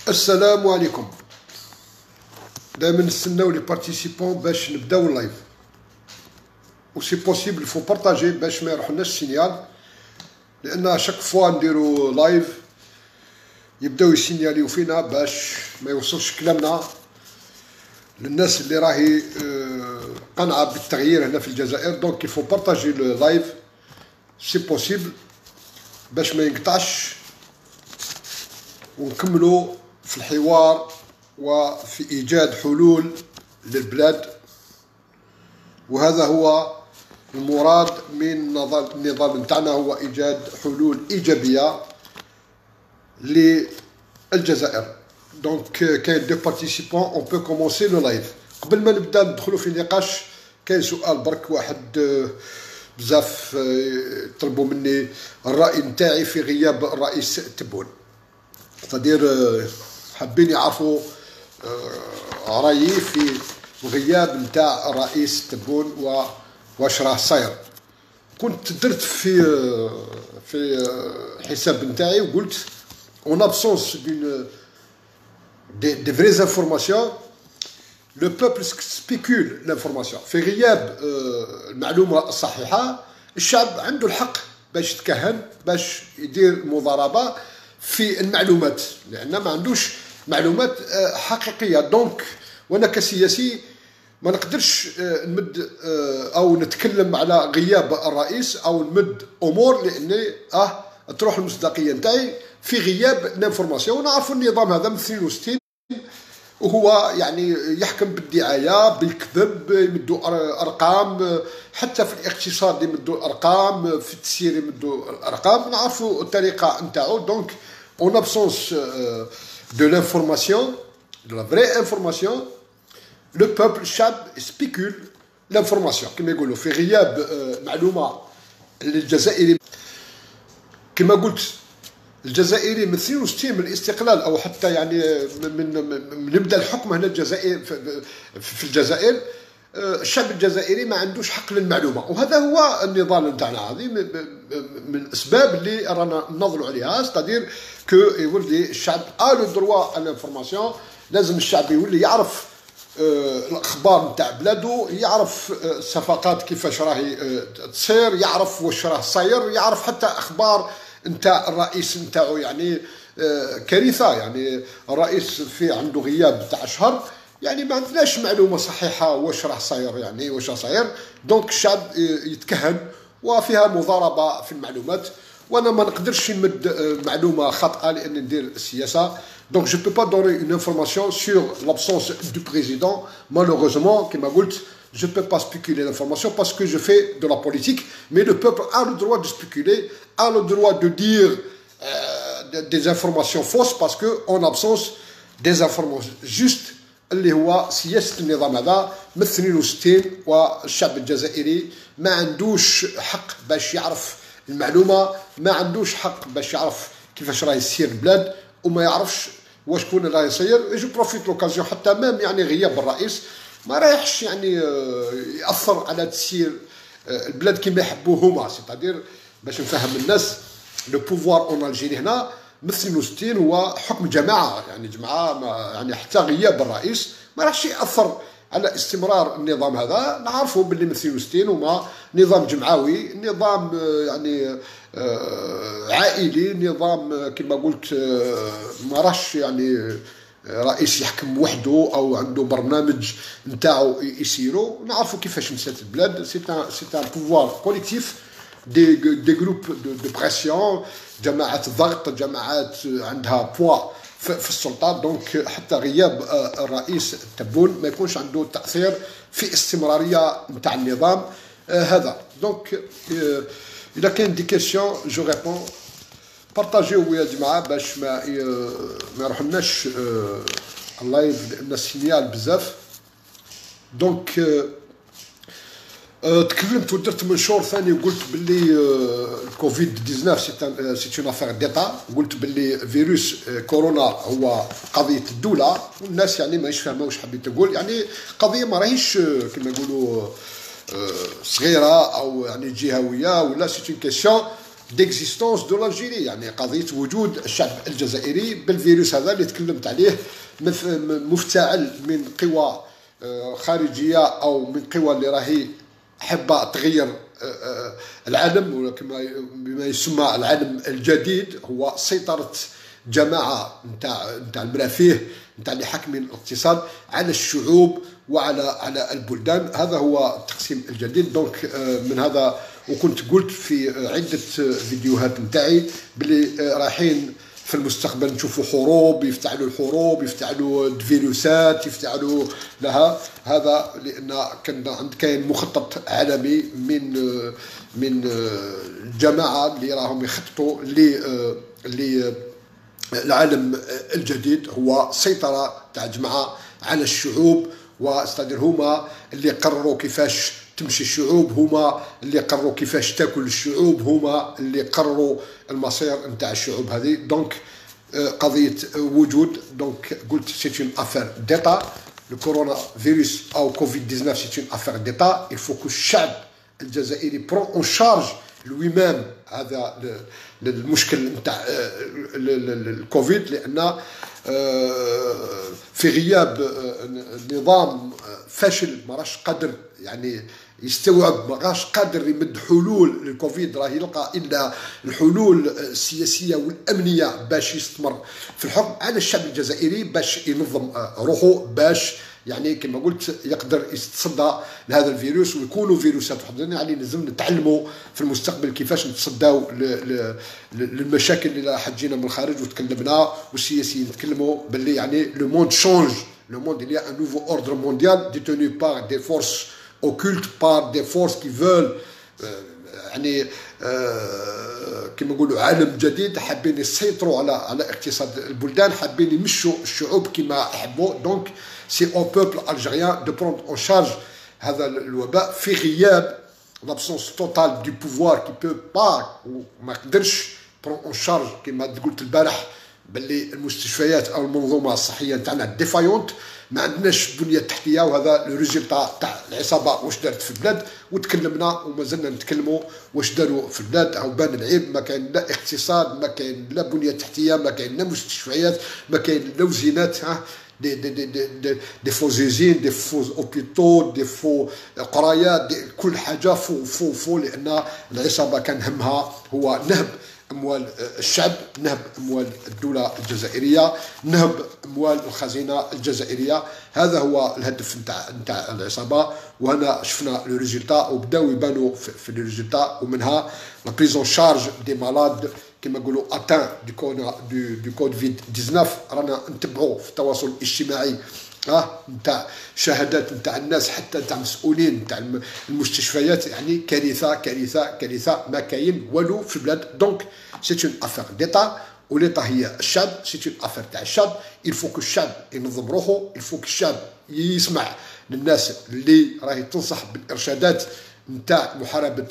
السلام عليكم. دائما نستناو لي بارتيسيبون باش نبداو اللايف، و سي بوسيبل فو بارطاجي باش ما يروحلناش السينيال، لان شاك فوا نديرو لايف يبداو يسينياليو فينا باش ما يوصلش كلامنا للناس اللي راهي قنعه بالتغيير هنا في الجزائر. دونك يفو بارطاجي لو لايف سي بوسيبل باش ما ينقطعش، ونكملوا في الحوار وفي إيجاد حلول للبلاد. وهذا هو المراد من النظام نتاعنا، هو إيجاد حلول إيجابية للجزائر. دونك كاين دو بارتيسيبون اون بو كومونسي لو لايف. قبل ما نبدا ندخلوا في النقاش كاين سؤال برك واحد بزاف طلبوا مني الرأي نتاعي في غياب الرئيس تبون، تدير حابين يعرفوا رأيي في الغياب نتاع الرئيس تبون واش راه صاير. كنت درت في حساب نتاعي وقلت اون ابسونس دي فريز انفورماسيون لو بوبل سبيكول لانفورماسيون. في غياب المعلومه الصحيحه الشعب عنده الحق باش يتكهن، باش يدير مضاربه في المعلومات، لان ما عندوش معلومات حقيقيه. دونك وانا كسياسي ما نقدرش نمد او نتكلم على غياب الرئيس او نمد امور، لاني تروح المصداقيه نتاعي في غياب الانفورماسيون. ونعرفوا النظام هذا من 62 وهو يعني يحكم بالدعايه بالكذب، يمدوا ارقام، حتى في الاقتصاد يمدوا الارقام، في التسيير يمدوا الارقام، نعرفوا الطريقه نتاعو. دونك en absence de l'information, de la vraie information, le peuple, الشعب spécule l'information. كما يقولوا في غياب معلومة للجزائري، كما قلت الجزائري من 62 من الاستقلال او حتى يعني من يبدا الحكم هنا الجزائر في الجزائر، الشعب الجزائري ما عندوش حق للمعلومه. وهذا هو النضال نتاعنا، هذه من الاسباب اللي رانا ننظروا عليها، ستادير كو يولي الشعب لو دروا لانفورماسيون. لازم الشعب يولي يعرف الاخبار نتاع بلادو، يعرف الصفقات كيفاش راهي تصير، يعرف واش راه صاير، يعرف حتى اخبار نتاع الرئيس نتاعو. يعني كارثه، يعني الرئيس في عنده غياب تاع شهر، يعني ما عندناش معلومه صحيحه واش راه صاير، يعني واش راه صاير. دونك الشعب يتكهن وفيها مضاربه في المعلومات، وانا ما نقدرش نمد معلومه خاطئه لان ندير السياسه. دونك جو بو با دوني اون انفورماسيون سور لابسونس دو بريزيدون مالوغوزمون. كما قلت je peux pas spéculer l'information parce que je fais de la politique, mais le peuple a le droit de spéculer, a le droit de dire des informations fausses, parce que en absence des informations justes اللي هو سياسة النظام هذا من 62. والشعب الجزائري ما عندوش حق باش يعرف المعلومة، ما عندوش حق باش يعرف كيفاش راهي يسير البلاد، وما يعرفش واش كون راهي يسير. جو بروفيت لوكازيون حتى مام يعني غياب الرئيس ما رايحش يعني يأثر على تسيير البلاد كما يحبوه هما. سيتادير باش نفهم الناس، لو بوفوار اون الجيري هنا من 62 هو حكم جماعه، يعني جماعه يعني حتى غياب الرئيس ما راحش ياثر على استمرار النظام هذا. نعرفوا باللي من 62 هما نظام جمعوي، نظام يعني عائلي، نظام كما قلت ما راحش يعني رئيس يحكم وحده او عنده برنامج نتاعو يسيرو. نعرفوا كيفاش مشات البلاد، سي ان بوفوار كوليكتيف، دي جروب دو بريسيون، جماعات الضغط، جماعات عندها بوا في السلطه. دونك حتى غياب الرئيس تبون ما يكونش عنده تاثير في استمراريه نتاع النظام هذا. دونك اذا كاين دي كيسيون جو ريبون، بارطاجيو يا جماعه باش ما يروحلناش اللايف لان السينيال بزاف. دونك تكلمت ودرت منشور ثاني وقلت باللي الكوفيد 19 سي اون افير ديتا. قلت باللي فيروس كورونا هو قضيه الدوله، والناس يعني ماهيش فاهمه واش حبيت تقول. يعني قضيه ما راهيش كما يقولوا صغيره او يعني جهويه، ولا سي اون كيسيون ديكزيستونس دو لالجيري، يعني قضيه وجود الشعب الجزائري بالفيروس هذا اللي تكلمت عليه، مفتعل من قوى خارجيه او من قوى اللي راهي حابه تغير العالم، وكما بما يسمى العالم الجديد، هو سيطره جماعه نتاع المرافيه نتاع اللي حاكمين الاقتصاد على الشعوب وعلى البلدان. هذا هو التقسيم الجديد. دونك من هذا، وكنت قلت في عده فيديوهات نتاعي بلي رايحين في المستقبل نشوفوا حروب، يفتعلوا الحروب، يفتعلوا فيروسات، يفتعلوا لها هذا، لان كاين مخطط عالمي من الجماعه اللي راهم يخططوا العالم الجديد، هو سيطرة تاع جماعة على الشعوب، واستدير هما اللي قرروا كيفاش تمشي الشعوب، هما اللي قرروا كيفاش تاكل الشعوب، هما اللي قرروا المصير نتاع الشعوب هذه. دونك قضية وجود، دونك قلت سيت اون افير ديتا، لو كورونا فيروس او كوفيد 19 سيت اون افير ديتا. il faut que الشعب الجزائري برون اون شارج لوي-ميم هذا المشكل نتاع الكوفيد، لان في غياب نظام فاشل ما راش قادر يعني يستوعب، ما راش قادر يمد حلول للكوفيد، راه يلقى الا الحلول السياسيه والامنيه باش يستمر في الحكم. على الشعب الجزائري باش ينظم روحه، باش يعني كما قلت يقدر يتصدى لهذا الفيروس، ويكونوا فيروسات وحدين. يعني لازم نتعلموا في المستقبل كيفاش نتصداو للمشاكل اللي راح تجينا من الخارج. وتكلمنا والسياسيين تكلموا باللي يعني لو موند شونج، لو موند il y a un nouveau ordre mondial détenu par des forces occultes, par des forces qui veulent يعني كما نقولوا عالم جديد، حابين يسيطروا على اقتصاد البلدان، حابين يمشوا الشعوب كما يحبوا. دونك سي او بوبل الجيريان دو بروند اون شارج هذا الوباء في غياب لابسونس توتال دو بوفوار كي بو با، وما قدرش برون اون شارج كما قلت البارح باللي المستشفيات او المنظومه الصحيه تاعنا ديفايونت، ما عندناش بنيه تحتيه. وهذا لو ريزولتا تاع العصابه واش دارت في البلاد، وتكلمنا ومازلنا نتكلموا واش داروا في البلاد. او بان العيب، ما كاين لا اقتصاد، ما كاين لا بنيه تحتيه، ما كاين لا مستشفيات، ما كاين لا وزينات، دي فوز يوزين، دي فوز اوبيتو، دي فو قرايات، كل حاجه فو لان العصابه كان همها هو نهب اموال الشعب، نهب اموال الدوله الجزائريه، نهب اموال الخزينه الجزائريه. هذا هو الهدف نتاع العصابه. وهنا شفنا لو ريزولتا، وبداو يبانوا في لو ريزولتا، ومنها لا بريزون شارج دي مالاد كما نقولوا اتان دو كوفيد 19. رانا نتبعوا في التواصل الاجتماعي نتاع شهادات نتاع الناس، حتى نتاع مسؤولين نتاع المستشفيات، يعني كارثه كارثه كارثه، ما كاين والو في البلاد. دونك سي اون افير ديتا، وليتا هي الشعب، سي اون افير تاع الشعب. الفو كو الشعب ينظم روحه، الفو كو الشعب يسمع للناس اللي راهي تنصح بالارشادات نتاع محاربه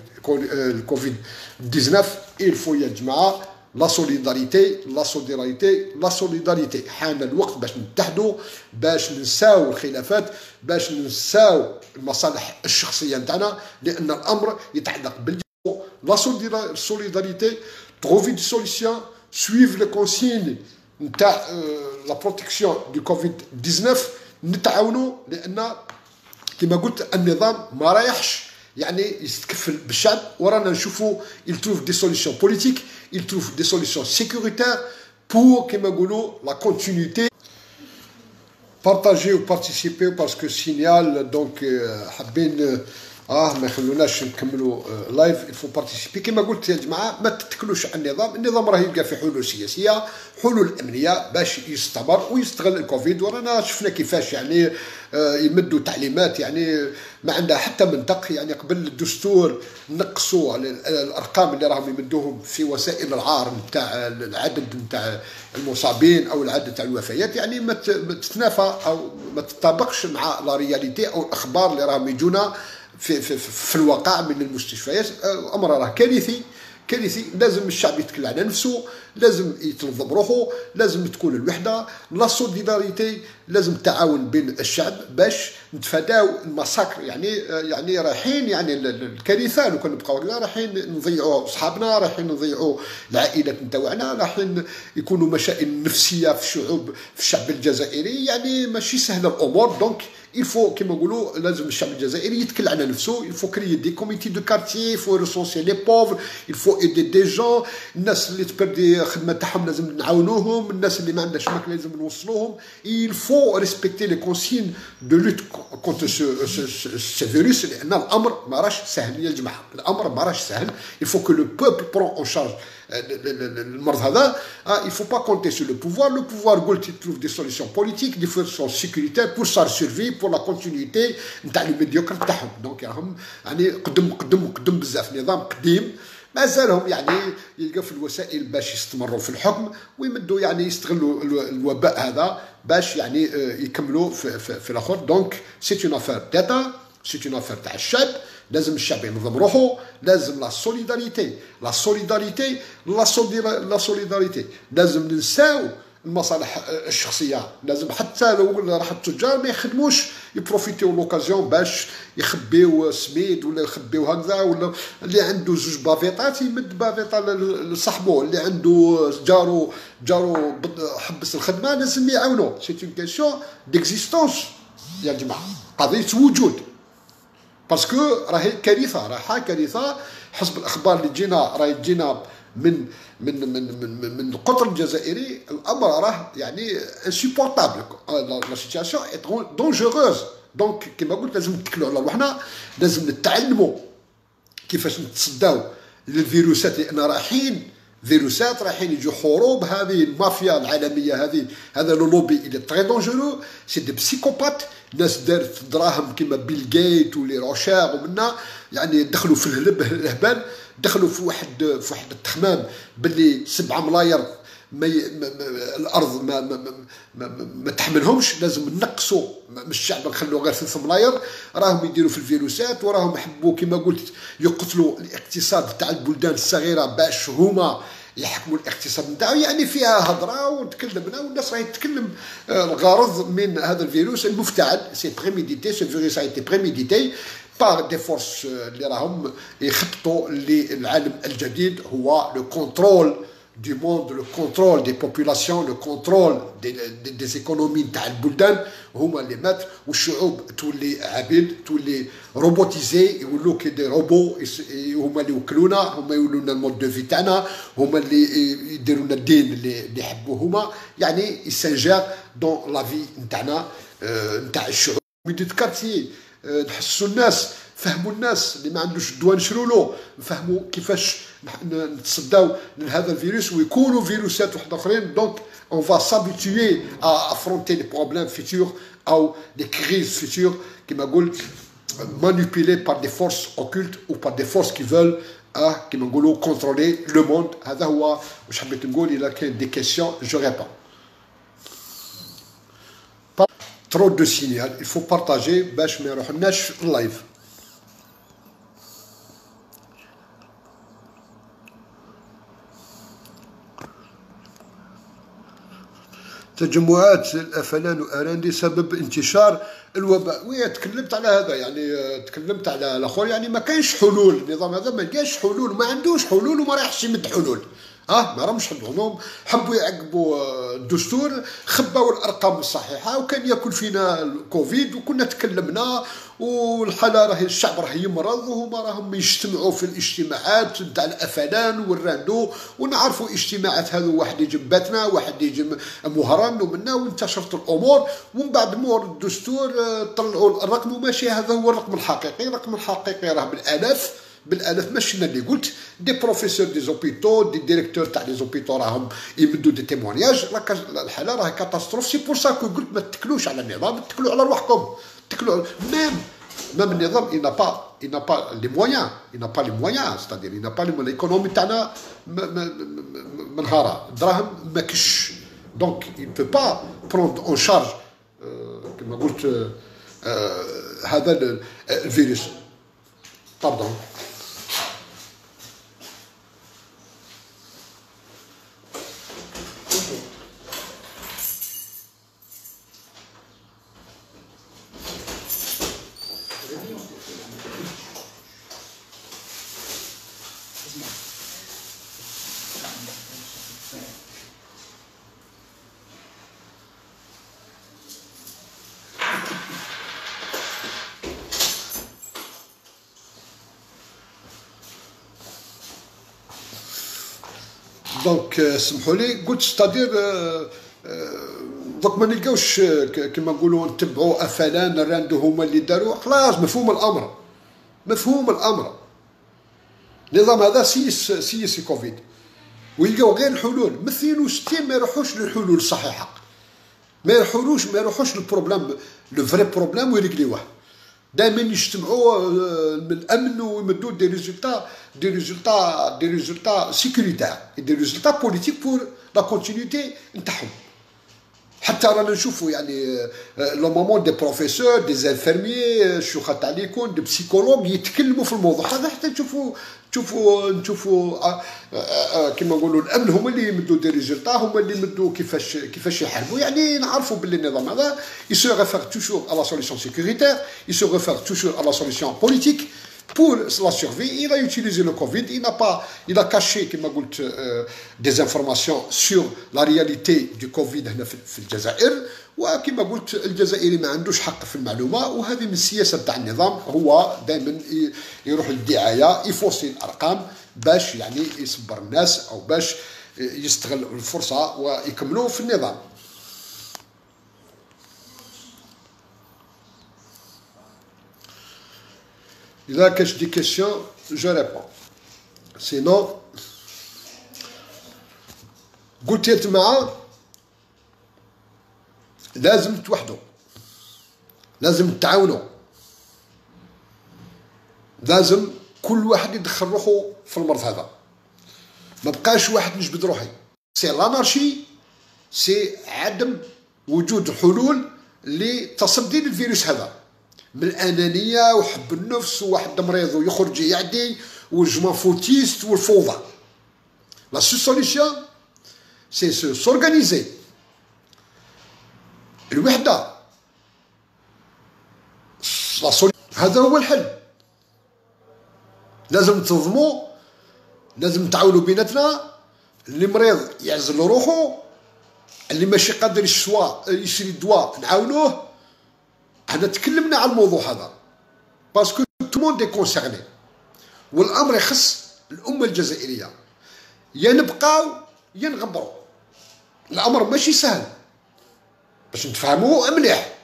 الكوفيد 19. الفو يا جماعه لا سوليداريتي لا سوليداريتي لا سوليداريتي. حان الوقت باش نتحدوا، باش ننساو الخلافات، باش ننساو المصالح الشخصيه نتاعنا، لان الامر يتعلق بال لا سوليداريتي. تروفي دي سوليسيون، سويف لي كونسيغن نتاع لا بروتيكسيون دو كوفيد 19. نتعاونوا، لان كما قلت النظام ما رايحش يعني يستكفل بالشعب. ورانا نشوفوا il trouve des solutions politiques, il trouve des solutions sécuritaires pour كما نقولوا la continuité. Partagez ou participez parce que signal donc حابين ما يخلوناش نكملوا لايف. الفو بارتيسيبي كما قلت يا جماعه، ما تتكلوش على النظام راه يلقى في حلول سياسيه، حلول امنيه باش يستمر ويستغل الكوفيد. ورانا شفنا كيفاش يعني يمدوا تعليمات يعني ما عندها حتى منطق. يعني قبل الدستور نقصوا على الارقام اللي راهم يمدوهم في وسائل العار نتاع العدد نتاع المصابين او العدد تاع الوفيات، يعني ما تتنافى او ما تطابقش مع لا رياليتي او الاخبار اللي راهم يجونا في الواقع من المستشفيات. الامر راه كارثي كارثي. لازم الشعب يتكل على نفسه، لازم يتنظم روحه، لازم تكون الوحده، لا سوليداريتي، لازم التعاون بين الشعب باش نتفاداو المساكر. يعني رايحين يعني الكارثه لو كان نبقاو هكذا، رايحين نضيعوا صحابنا، رايحين نضيعوا العائلات نتاعنا، رايحين يكونوا مشاكل نفسيه في الشعب الجزائري. يعني ماشي سهله الامور. دونك il faut كيما نقولوا لازم الشعب الجزائري يتكل على نفسه. il faut créer des comités de quartier, il faut recenser les pauvres, il faut aider des gens. الناس اللي تبردي خدمه تاعهم لازم نعاونوهم، الناس اللي ما عندهاش ماكله لازم نوصلوهم. il faut respecter les consignes de lutte contre ce virus، لان الامر ما راش سهل يا جماعه، الامر ما راش سهل. il faut que le peuple prend en charge المرض هذا. il faut pas compter sur le pouvoir. le pouvoir قلت trouve des solutions politiques, des solutions sécuritaires pour sa survie, pour la continuité نتاع الميديوكر تاعهم. دونك راهم يعني قدم بزاف، نظام قديم مازالهم يعني يلقاو في الوسائل باش يستمروا في الحكم ويمدوا يعني يستغلوا الوباء هذا باش يعني يكملوا في الاخر. دونك سي اون افير ديتا، سي اون افير تاع الشعب. لازم الشعب ينظم روحه، لازم لا سوليداريتي، لازم ننساو المصالح الشخصيه. لازم حتى لو راح التجار ما يخدموش يبروفيتيو لوكازيون باش يخبيو سميد ولا يخبيو هكذا، ولا اللي عنده زوج بافيطات يمد بافيطه لصاحبه، اللي عنده جارو حبس الخدمه لازم يعاونوه. سي اون كيسيون ديكزيستونس يا جماعه، قضيه وجود. باسكو راهي كارثه حسب الاخبار اللي تجينا من القطر الجزائري. الامر راه يعني انسيبورتابل، لا سيتياسيون اي دونجوروز. دونك كيما قلت لازم نتكلوا على روحنا، لازم نتعلموا كيفاش نتصداو للفيروسات، لان رايحين يجوا حروب. هذه المافيا العالميه هذا لو لوبي اللي تري دونجورو، سي دي بسيكوبات. ناس دارت دراهم كيما بيل جيت ولي روشار ومنا، يعني دخلوا في الهبال، دخلوا في واحد التخمام باللي 7 ملاير الارض ما تحملهمش. لازم نقصوا من الشعب، نخلوا غير 3 ملاير. راهم يديروا في الفيروسات وراهم يحبوا كيما قلت يقتلوا الاقتصاد تاع البلدان الصغيره باش هما يحكموا الاقتصاد نتاعو. يعني فيها هضره وتكلمنا والناس راهي تتكلم. الغرض من هذا الفيروس المفتعل سي بريميديتي، سو فيروس ايتي بريميديتي بار دي فورس اللي راهم يخططوا للعالم الجديد. هو لو كونترول du monde, le contrôle des populations, le contrôle des économies تاع البلدان. هما اللي مات والشعوب تولي عبيد، تولي روبوتيزي، يولوا كي دي روبو. هما اللي يوكلونا، هما يولوا لنا المود دو في تاعنا، هما اللي يديروا لنا الدين اللي يحبوه هما. يعني يسانجير دون لا في نتاعنا نتاع الشعوب. ميديت كارتي نحسوا الناس، فهموا الناس اللي ما عندوش الدواء نشروا له، نفهموا كيفاش نتصداو لهذا الفيروس ويكونوا فيروسات واحد اخرين. دونك اون فا سابيتوي ا افرونتي لي بروبليم فيتور او لي كريز فيتور كيما قلت مانيبيلي بار دي فورس اوكولت او بار دي فورس كي فول كيما نقولوا كونترولي لو موند. هذا هو واش حبيت نقول. الا كاين دي كيسيون جو ريبون. trop de signal, il faut partager باش ما يروحلناش اللايف. تجمعات الافلان واراندي سبب انتشار الوباء. وي تكلمت على هذا، يعني تكلمت على الاخر. يعني ما كاينش حلول، النظام هذا ما لقاش حلول، ما عندوش حلول وما رايحش يمد حلول. ما راهمش حلولهم. حبوا يعقبوا الدستور، خباو الارقام الصحيحه، وكان ياكل فينا الكوفيد وكنا تكلمنا. والحاله راهي الشعب راه يمرض وهما راهم يجتمعوا في الاجتماعات نتاع الافلان والراندو. ونعرفوا اجتماعات هذو واحد يجي باتنا، واحد يجي مهران ومنا، وانتشرت الامور. ومن بعد مور الدستور طلعوا الرقم وماشي هذا هو الرقم الحقيقي. الرقم الحقيقي راه بالالاف ماشي انا اللي قلت. دي بروفيسور دي زوبيتو، دي ديريكتور تاع لي زوبيتو راهم يمدوا دي تيمونياج. الحاله راهي كاتاستروف. سي بور سا كو قلت ما تتكلوش على النظام، تتكلوا على روحكم. تتكلوا ميم النظام il n'a pas les moyens, c'est-à-dire il n'a pas l'économie تاعنا منهاره، الدراهم ماكش. دونك il ne peut pas prendre en charge كما قلت هذا الفيروس. باردون. دونك سمحوا لي قلت ستادير دوك ما نلقاوش كما نقولوا نتبعوا افلان الراندو هما اللي داروا، خلاص مفهوم الامر، مفهوم الامر. النظام هذا سيس كوفيد ويلقاو غير الحلول، من 62 ما يروحوش للحلول الصحيحه، ما يروحوش للبروبليم، لو فري بروبليم ويريكليوه. دائما يجتمعوا من الامن ويمدوا دي ريزولتا سيكوريتير، دي ريزولتا بوليتيك بور لا كونتينيتي نتاعهم. حتى رانا نشوفوا يعني لو مومون دي بروفيسور دي انفيرميي الشيوخ تاع ليكون دي بسيكولوج يتكلموا في الموضوع هذا، حتى نشوفوا كما نقولوا الامن هما اللي يمدوا دي ريزولتا، هما اللي يمدوا كيفاش يحاربوا. يعني نعرفوا باللي النظام هذا il se réfère toujours à la solution sécuritaire, il se réfère toujours à la solution politique. Pour la survie, il a utilisé le Covid, il a caché, comme je dit, des informations sur la réalité du Covid في الجزائر. وكما قلت الجزائري ما عندوش حق في المعلومه، وهذه من السياسه تاع النظام. هو دائما يروح للدعايه، يفوسي الارقام باش يعني يصبر الناس او باش يستغل الفرصه ويكملوا في النظام. إذا كاش دي كيسيون جو ريبون، سينو قلت يا جماعة لازم توحدوا، لازم تعاونوا، لازم كل واحد يدخل روحه في المرض هذا، ما بقاش واحد نجبد روحي. سي لانارشي، سي عدم وجود حلول لتصدي للفيروس هذا، من الانانيه وحب النفس وواحد مريض ويخرج يعدي والجمان فوتيست والفوضى. لا سوليسيون سي سورغانيزي، الوحده، هذا هو الحل. لازم تنظموا، لازم نتعاونوا بيناتنا. اللي مريض يعزل روحه، اللي ماشي قادر يشري الدواء نعاونوه. احنا تكلمنا على الموضوع هذا باسكو تو موند دي كونسيرني، والامر يخص الامه الجزائريه. يا نبقاو يا نغبروا، الامر ماشي سهل باش نتفاهموا مليح.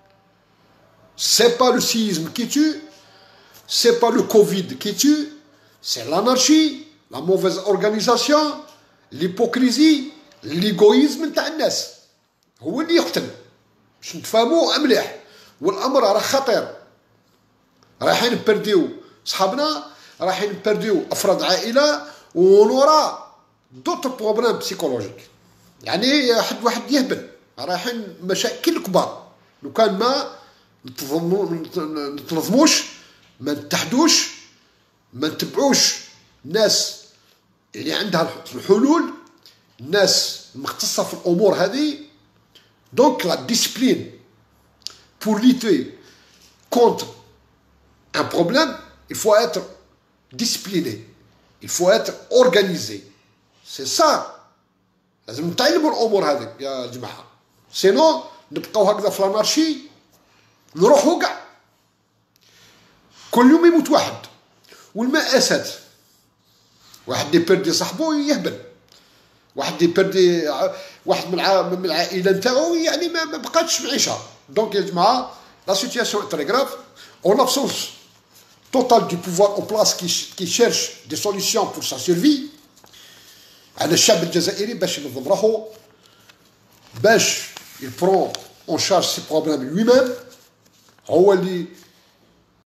سي با لو سيزم كي تو، سي با لو كوفيد كي تو، سي لانارشي، لا موفيز اورغانيزاسيون، ليبوكريزي، ليغويزم نتاع الناس هو اللي يقتل. باش نتفاهموا مليح، والامر راه خطير. رايحين نبرديو صحابنا، رايحين نبرديو افراد عائله، ونورا دوطر بروبليم بسيكولوجيك. يعني واحد يهبل، رايحين مشاكل كبار. لو كان ما نتنظموش، ما نتحدوش، ما نتبعوش الناس اللي عندها الحلول، الناس المختصه في الامور هذه. دونك لا ديسيبلين pour lutter contre un problème, il faut être discipliné, il faut être organisé. C'est ça. لازم نتعلموا الامور هذه يا جماعه، سينو نبقاو هكذا في لانارشي، نروحوا كاع كل يوم يموت واحد. والمآسات، واحد يبردي صاحبو يهبل، واحد يبردي واحد من العائله نتاعو، يعني ما بقاتش معيشه. Donc, la situation est très grave. En l'absence totale du pouvoir en place qui cherche des solutions pour sa survie, على الشعب الجزائري باش ينظم روحو، باش il prend en charge ses problèmes lui-même، هو اللي